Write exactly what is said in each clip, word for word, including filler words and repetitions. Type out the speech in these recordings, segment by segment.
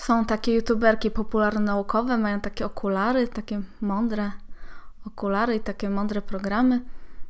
Są takie youtuberki popularno-naukowe, mają takie okulary, takie mądre okulary i takie mądre programy.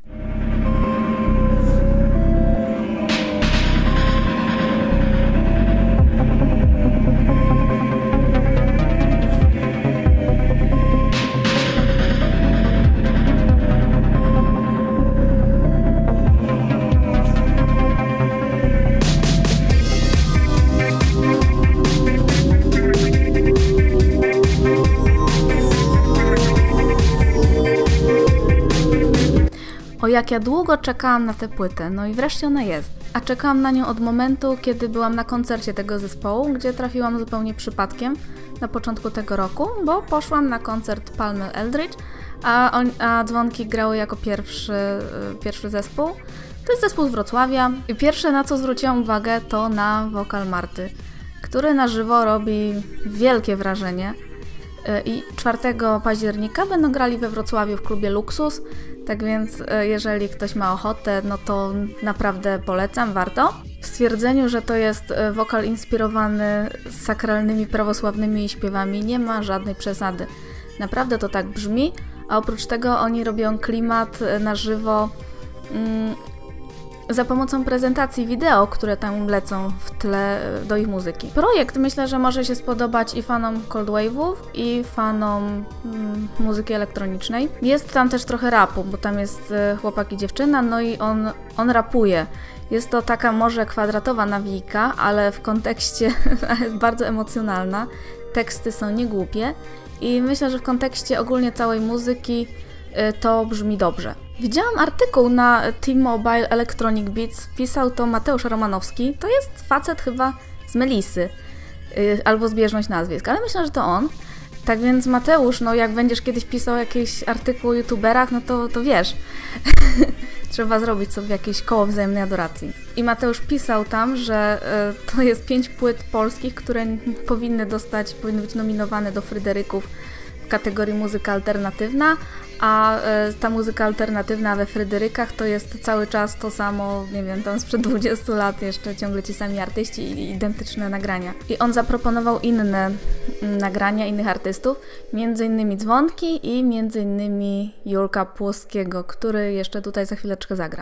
O, jak ja długo czekałam na tę płytę, no i wreszcie ona jest. A czekałam na nią od momentu, kiedy byłam na koncercie tego zespołu, gdzie trafiłam zupełnie przypadkiem na początku tego roku, bo poszłam na koncert Palmer Eldritch, a, on, a Dzwonki grały jako pierwszy, pierwszy zespół. To jest zespół z Wrocławia i pierwsze, na co zwróciłam uwagę, to na wokal Marty, który na żywo robi wielkie wrażenie. I czwartego października będą grali we Wrocławiu w klubie Luksus, tak więc jeżeli ktoś ma ochotę, no to naprawdę polecam, warto. W stwierdzeniu, że to jest wokal inspirowany sakralnymi prawosławnymi śpiewami, nie ma żadnej przesady. Naprawdę to tak brzmi, a oprócz tego oni robią klimat na żywo mm, za pomocą prezentacji wideo, które tam lecą w tle do ich muzyki. Projekt myślę, że może się spodobać i fanom Cold Wave'ów, i fanom mm, muzyki elektronicznej. Jest tam też trochę rapu, bo tam jest chłopak i dziewczyna, no i on, on rapuje. Jest to taka może kwadratowa nawijka, ale w kontekście bardzo emocjonalna. Teksty są niegłupie i myślę, że w kontekście ogólnie całej muzyki to brzmi dobrze. Widziałam artykuł na T-Mobile Electronic Beats, pisał to Mateusz Romanowski. To jest facet chyba z Melisy, yy, albo zbieżność nazwisk, ale myślę, że to on. Tak więc Mateusz, no jak będziesz kiedyś pisał jakiś artykuł o youtuberach, no to, to wiesz. Trzeba zrobić sobie jakieś koło wzajemnej adoracji. I Mateusz pisał tam, że y, to jest pięć płyt polskich, które powinny dostać, powinny być nominowane do Fryderyków w kategorii muzyka alternatywna, a y, ta muzyka alternatywna we Fryderykach to jest cały czas to samo, nie wiem, tam sprzed dwudziestu lat jeszcze ciągle ci sami artyści i identyczne nagrania. I on zaproponował inne mm, nagrania innych artystów, między innymi Dzwonki i między innymi Julka Płoskiego, który jeszcze tutaj za chwileczkę zagra.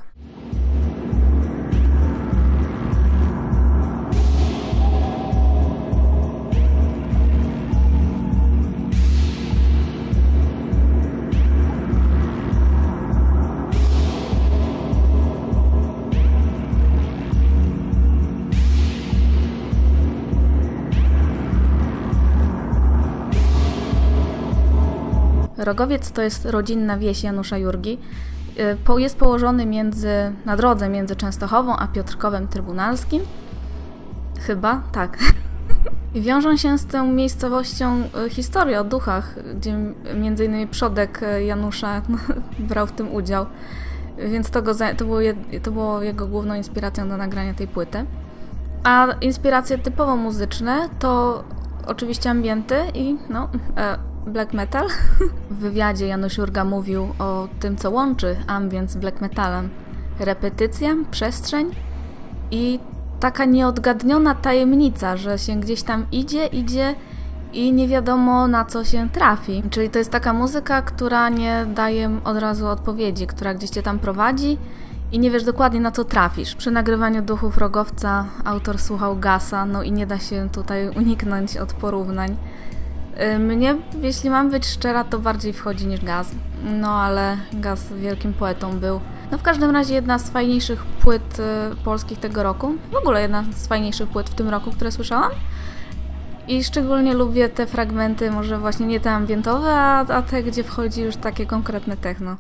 Rogowiec to jest rodzinna wieś Janusza Jurgi. Jest położony między, na drodze między Częstochową a Piotrkowem Trybunalskim. Chyba, tak. I wiążą się z tą miejscowością historie o duchach, gdzie między innymi przodek Janusza brał w tym udział. Więc to, go, to, było, to było jego główną inspiracją do nagrania tej płyty. A inspiracje typowo muzyczne to oczywiście ambienty i no... E, black metal. W wywiadzie Janusz Jurga mówił o tym, co łączy ambient z black metalem. Repetycja, przestrzeń i taka nieodgadniona tajemnica, że się gdzieś tam idzie, idzie i nie wiadomo, na co się trafi. Czyli to jest taka muzyka, która nie daje od razu odpowiedzi, która gdzieś cię tam prowadzi i nie wiesz dokładnie, na co trafisz. Przy nagrywaniu Duchów Rogowca autor słuchał Gasa, no i nie da się tutaj uniknąć od porównań. Mnie, jeśli mam być szczera, to bardziej wchodzi niż Gaz. No ale Gaz wielkim poetą był. No w każdym razie jedna z fajniejszych płyt y, polskich tego roku. W ogóle jedna z fajniejszych płyt w tym roku, które słyszałam. I szczególnie lubię te fragmenty, może właśnie nie te ambientowe, a, a te, gdzie wchodzi już takie konkretne techno.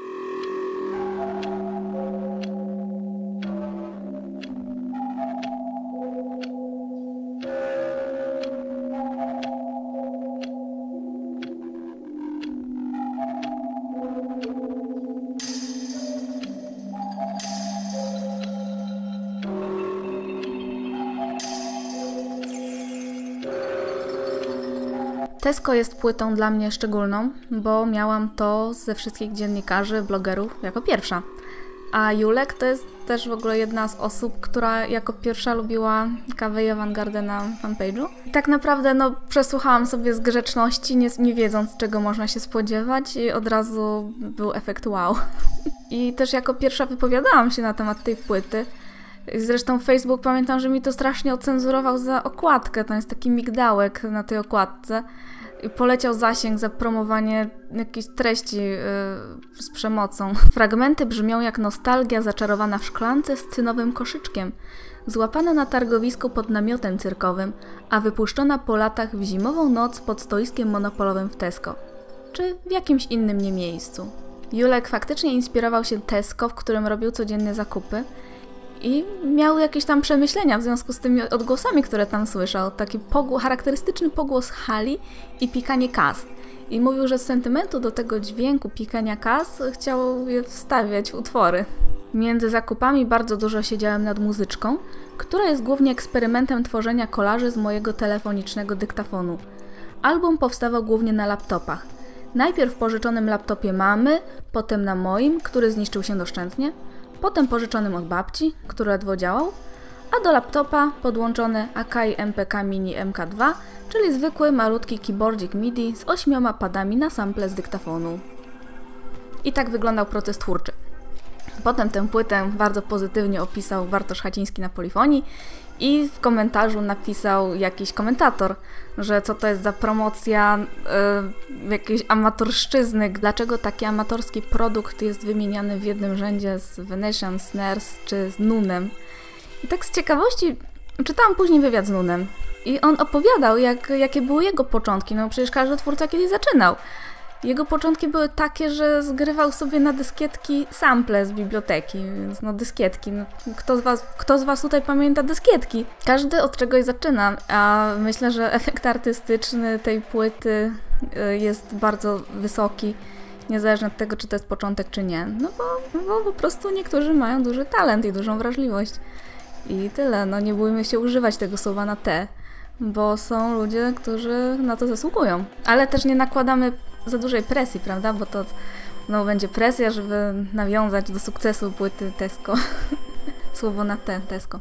Tesco jest płytą dla mnie szczególną, bo miałam to ze wszystkich dziennikarzy, blogerów jako pierwsza. A Julek to jest też w ogóle jedna z osób, która jako pierwsza lubiła kawę i awangardę na fanpage'u. I tak naprawdę no, przesłuchałam sobie z grzeczności, nie, nie wiedząc czego można się spodziewać i od razu był efekt wow. I też jako pierwsza wypowiadałam się na temat tej płyty. Zresztą Facebook pamiętam, że mi to strasznie ocenzurował za okładkę, tam jest taki migdałek na tej okładce. I poleciał zasięg za promowanie jakiejś treści yy, z przemocą. Fragmenty brzmią jak nostalgia zaczarowana w szklance z cynowym koszyczkiem, złapana na targowisku pod namiotem cyrkowym, a wypuszczona po latach w zimową noc pod stoiskiem monopolowym w Tesco. Czy w jakimś innym nie miejscu. Julek faktycznie inspirował się Tesco, w którym robił codziennie zakupy, i miał jakieś tam przemyślenia w związku z tymi odgłosami, które tam słyszał. Taki pogłos, charakterystyczny pogłos hali i pikanie kas. I mówił, że z sentymentu do tego dźwięku pikania kas chciał je wstawiać w utwory. Między zakupami bardzo dużo siedziałem nad muzyczką, która jest głównie eksperymentem tworzenia kolaży z mojego telefonicznego dyktafonu. Album powstawał głównie na laptopach. Najpierw w pożyczonym laptopie mamy, potem na moim, który zniszczył się doszczętnie, potem pożyczonym od babci, który ledwo działał, a do laptopa podłączony Akai M P K Mini M K dwa, czyli zwykły malutki keyboardzik MIDI z ośmioma padami na sample z dyktafonu. I tak wyglądał proces twórczy. Potem tę płytę bardzo pozytywnie opisał Bartosz Chaciński na Polifonii i w komentarzu napisał jakiś komentator, że co to jest za promocja yy, jakiejś amatorszczyzny, dlaczego taki amatorski produkt jest wymieniany w jednym rzędzie z Venetian Snares czy z Nunem. I tak z ciekawości czytałam później wywiad z Nunem i on opowiadał, jak, jakie były jego początki. No przecież każdy twórca kiedyś zaczynał. Jego początki były takie, że zgrywał sobie na dyskietki sample z biblioteki, więc no dyskietki. No, kto, z was, kto z was tutaj pamięta dyskietki? Każdy od czegoś zaczyna, a myślę, że efekt artystyczny tej płyty jest bardzo wysoki, niezależnie od tego, czy to jest początek, czy nie. No bo, bo po prostu niektórzy mają duży talent i dużą wrażliwość. I tyle, no nie bójmy się używać tego słowa na te, bo są ludzie, którzy na to zasługują. Ale też nie nakładamy za dużej presji, prawda? Bo to no, będzie presja, żeby nawiązać do sukcesu płyty Tesco. Słowo na te, Tesco.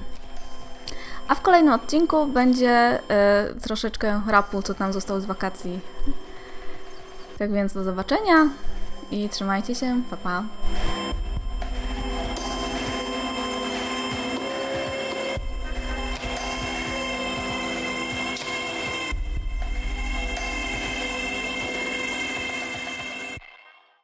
A w kolejnym odcinku będzie y, troszeczkę rapu, co tam zostało z wakacji. Tak więc do zobaczenia i trzymajcie się, pa pa.